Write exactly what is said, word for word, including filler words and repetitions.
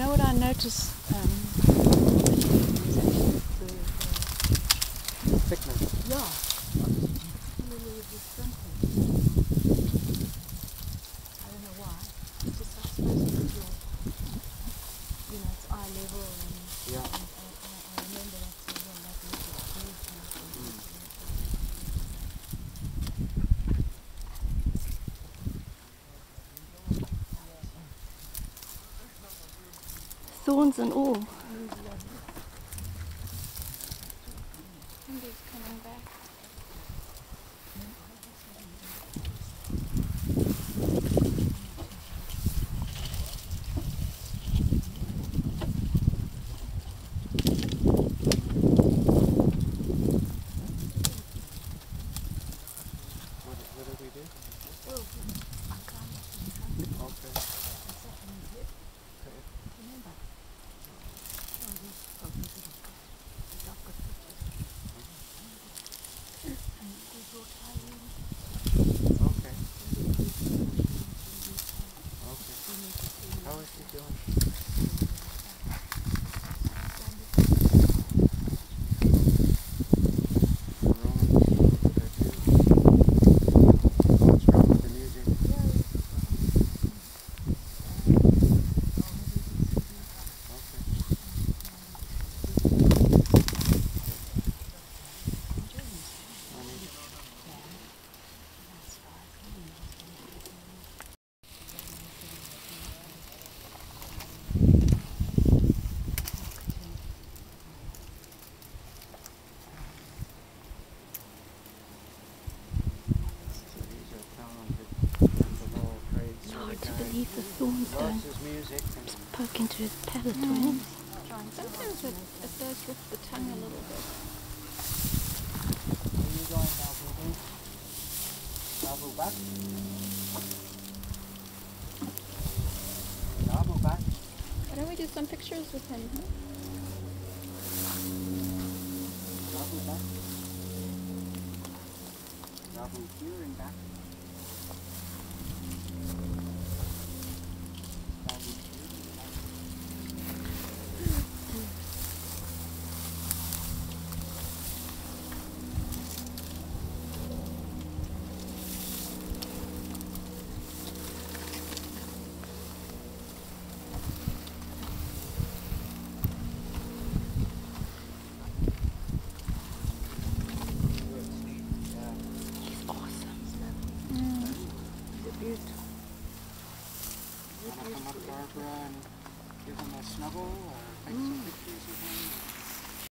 know what I noticed? Um, the, the thickness. Yeah. Really distinct. I don't know why. It's just I suppose because you're, you know, it's eye level and, yeah. and I, I, I remember that so well, that little mm. Thorns and all. Somebody's coming back. The thorns don't poke into his palate, mm. right? Sometimes it, it does lift the tongue a little bit. Where are you going now, Jabu? Jabu back? Jabu back? Why don't we do some pictures with him, huh? Jabu back? Jabu here and back. Come up, Barbara, and give him a snuggle or take mm. some pictures of him?